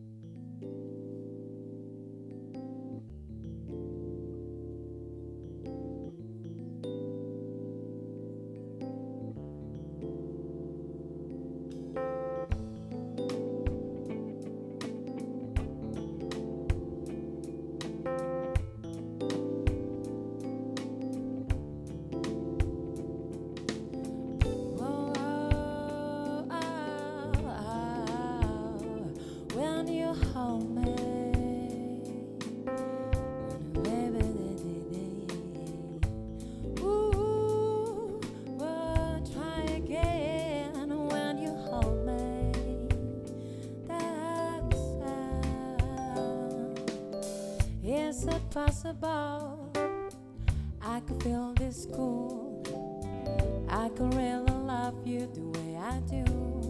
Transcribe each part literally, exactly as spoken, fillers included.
Is it possible I could feel this cool? I could really love you the way I do.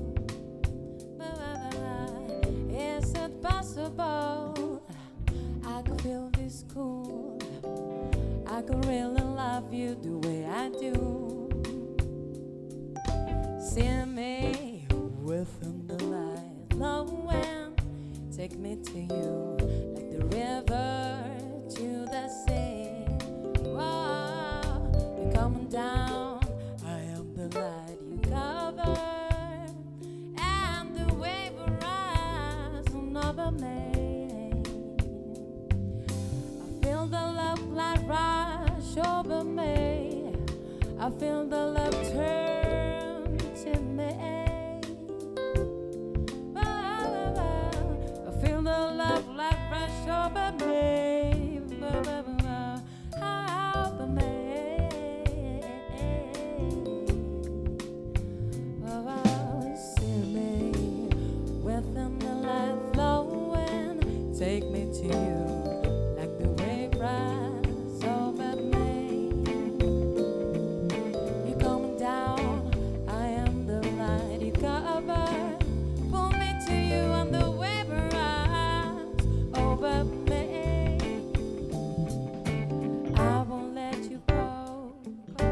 Is it possible I could feel this cool? I could really love you the way I do. See me within the light, the wind take me to you like the river to the sea. Whoa, you're coming down, I am the light you cover, and the wave rising over me. I feel the love light rush over me. I feel the love turn to me. I feel the love light rush over me, over me. Oh, see me within the light flowing, take me to you like the wave rise over me. You're coming down, I am the light you cover. Pull me to you and the wave rise over me. I won't let you go, go,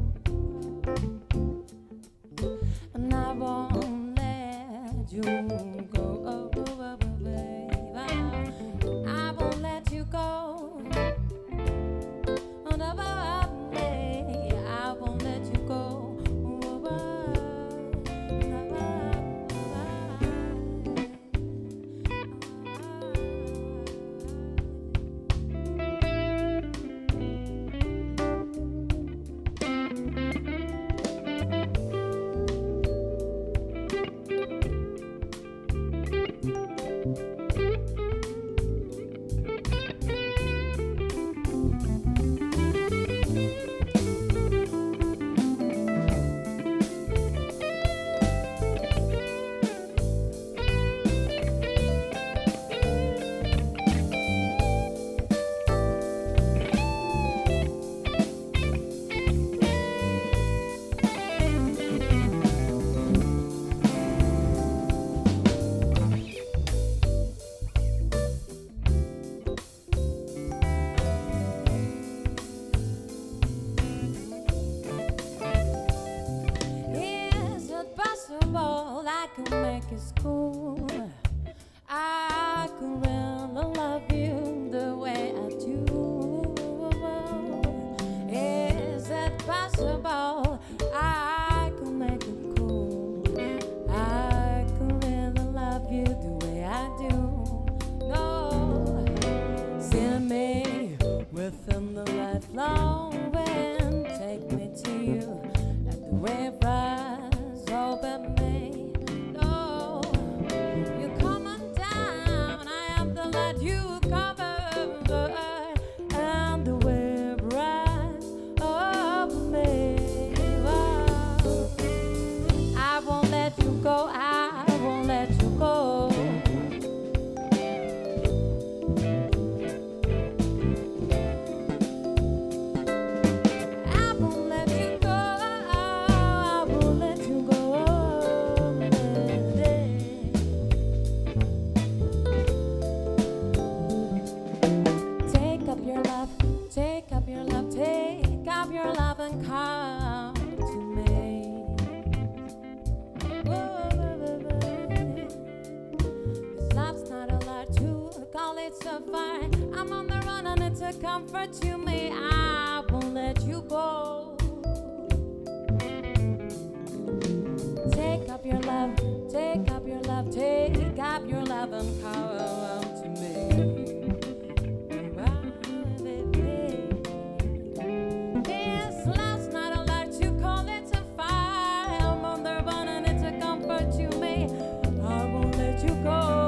and I won't let you go, oh, oh, oh, baby. I won't let you go, and I won't let you go. I could make it school. I could really love you the way I do. Is it possible I could make it cool? I could really love you the way I do. No, see me within the light flowing, take me to you like the wave rise over me. to comfort you, may I won't let you go. Take up your love, take up your love, take up your love and come to me. This love's not a light, you call it a fire. I'm on the run and it's a comfort you, may I won't let you go.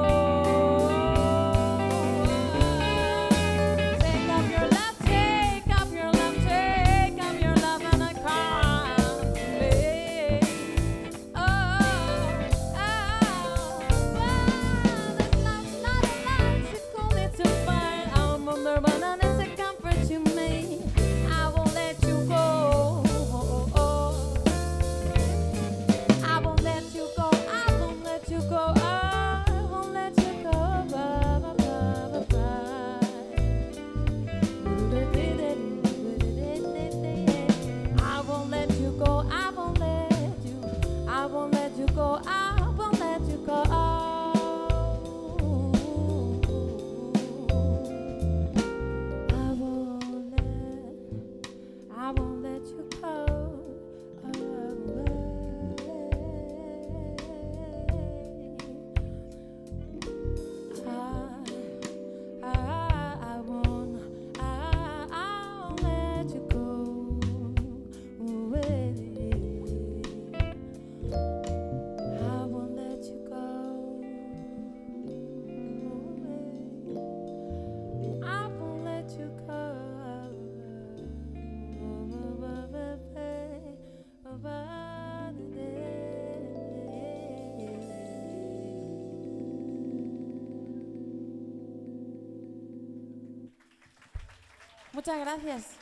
Muchas gracias.